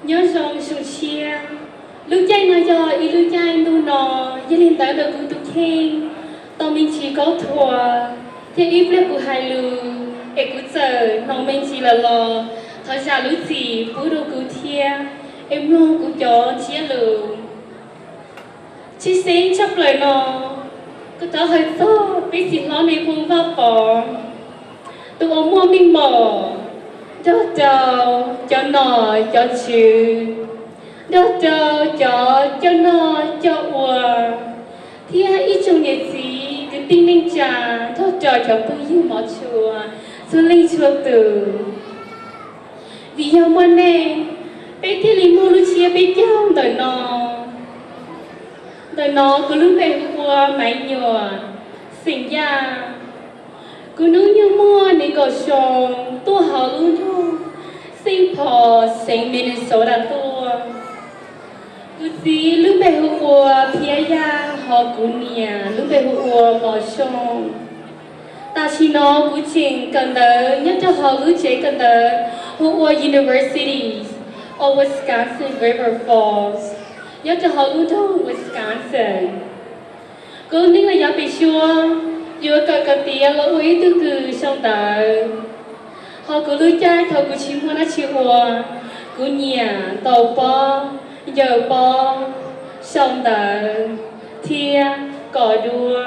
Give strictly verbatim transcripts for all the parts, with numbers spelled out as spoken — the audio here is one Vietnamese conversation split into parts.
nhớ rằng sung chia lúc chạy nó giờ ý lúc chạy nu nó gia đình tới được cũng tục khen tao mình chỉ có thua thế ít biết của hai lư em cũng chờ nó mình chỉ là lo thời gian lúc gì bố đồ cứu thia em luôn cũng cho chia lư chỉ xin chấp lời nó cứ tao hơi tốt biết gì nó này không vào bỏ tụi ông mua mình mở cho cho cho nó cho chữ đó cho cho cho nó cho ua thì ít trong nhà gì cái tinh linh trà thôi cho cho tôi yêu mỏ chùa xuân linh chùa tử vì nhau mà nè bé thì linh mua lu chia bé nhau đời nó đời nó cứ lúc về qua máy nhựa sinh ra cứ nữ như mua nên có sòng tôi họ luôn thôi sinh phò sinh Minnesota tôi cứ gì lúc về qua phía gia họ cũng nhà lúc về qua mỏ sòng ta chỉ nói cũng chừng cần đỡ nhất cho họ lúc chế cần đỡ Howard Universities or Wisconsin River Falls nhất cho họ lúc đó Wisconsin cứ nên là giáo bị xua vừa cả cả tia lỡ uế từ từ xong đời họ cứ lưỡi chai thầu cứ chim hoa nát chiều hoa cứ nhà tàu po giờ po xong đời thia cỏ đua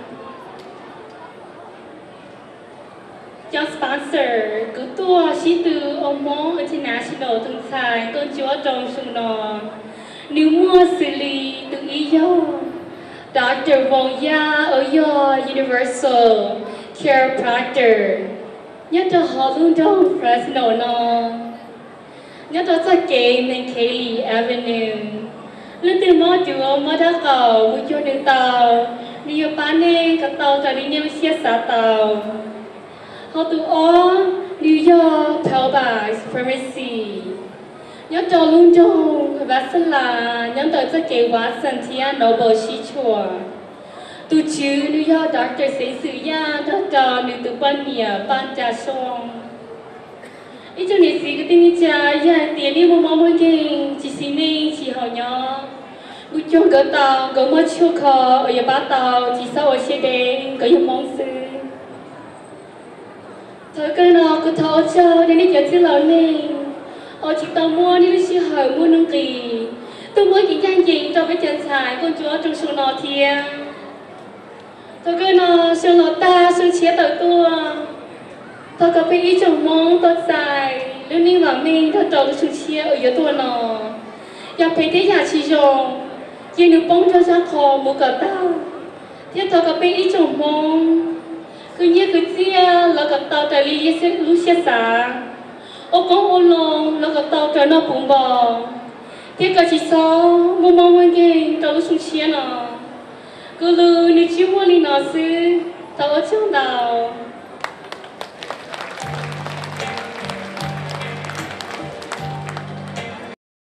cho sponsor cứ tua sĩ từ ông mong international từng xài tôn chúa trong sung nọ nếu mua xử lý tự ý dâu Doctor Vong Ya ở your Universal Chiropractor nhất cho họ luôn trong Fresno nó nhất cho cho kê nên Kaylee Avenue lúc từ mò chúa mò đã cầu vui cho đường tàu đi ở bán nè các tàu cho đi nhau xe xả tàu họ tụ ó New York Paradise Pharmacy nhớ cho luôn trong và sân là nhớ tới cho kế hóa sân thia nó bờ xí chùa tu chứ New York doctor sẽ sử ya đó cho nữ tự quan nhà ban trà song ít cho nữ sĩ cái tin cha ya tiền đi mua mua mua kinh chỉ xin đi chỉ họ nhỏ bút cho gỡ tàu gỡ mất chua khờ ở nhà ba tàu chỉ sau ở xe đen có dùng mong sư thôi cái nó cứ tháo cho đến đi chờ chứ lớn nè ở chị tao mua đi đi hỏi mua nông kỳ tôi mua những trang gì cho cái chân xài con chúa trong số nó thia tôi cái nó số nó ta số chia tới tua tôi có phải ý chồng mong tôi xài lúc ninh vào mình tôi trâu số chia ở dưới tua nó và phải thế nhà chị dùng chỉ nếu bông cho ra khó mua cả tao thế tôi có phải ý chồng mong cứ như cứ chia là cả tao tại lý lúc xe xả ô con ô lông là gặp tàu trở nó bùng bò thế cả chỉ sao mua mong mong cái tàu xuống chia nó cứ lư nếu chưa mua li nó sư tàu ở trong đảo